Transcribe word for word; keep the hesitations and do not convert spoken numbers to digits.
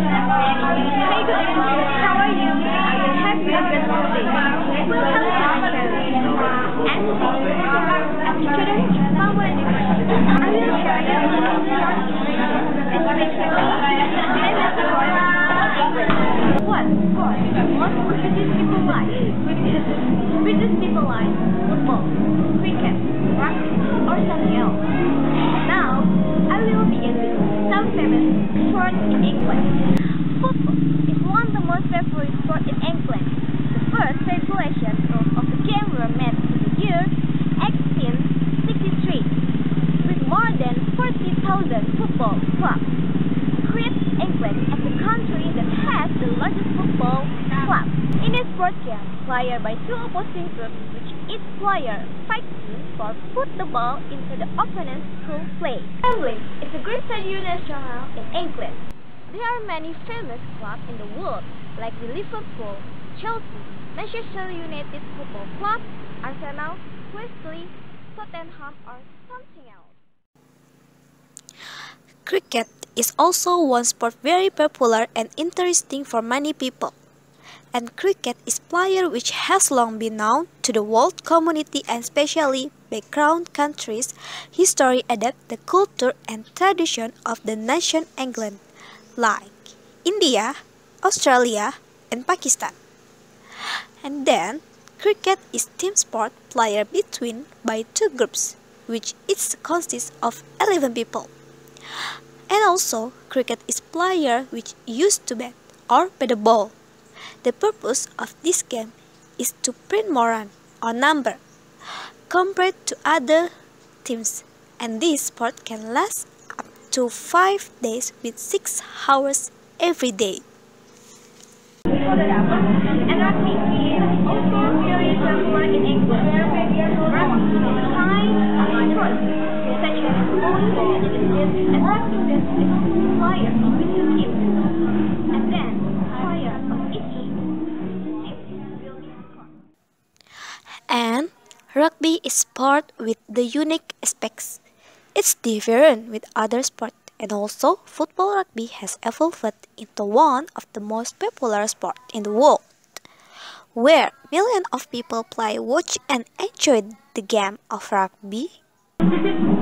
Hey good evening, how are you? I will have you a beautiful day. Welcome to my channel. And today, as students, power and diversity, I will share you a short story, especially famous sport of what sport most British people like? British people like football, cricket, rugby, or something else. Now, I will begin with some famous sports in England. Football is one of the most popular sports in England. The first regulation rules of the game were made in the year eighteen sixty-three, with more than forty thousand football clubs. Creates England as the country that has the largest football club. In a sport game, players by two opposing groups, which each player fights for put the ball into the opponent's goal play. Wembley is a Great Stadium National in England. There are many famous clubs in the world, like the Liverpool, Chelsea, Manchester United Football Club, Arsenal, Wesley, Tottenham, or something else. Cricket is also one sport very popular and interesting for many people. And cricket is player which has long been known to the world community and especially background countries. History adapt the culture and tradition of the nation England, like India, Australia, and Pakistan. And then, cricket is team sport player between by two groups, which each consists of eleven people. And also, cricket is player which used to bat or bat the ball. The purpose of this game is to print more run or number compared to other teams, and this sport can last up to five days with six hours every day. And rugby is also very popular in England. Rugby is a kind of sport such as bowling and rugby is players with two teams, and then player of each team will be scored. And rugby is sport with the unique aspects. It's different with other sports, and also football rugby has evolved into one of the most popular sports in the world, where millions of people play, watch, and enjoy the game of rugby.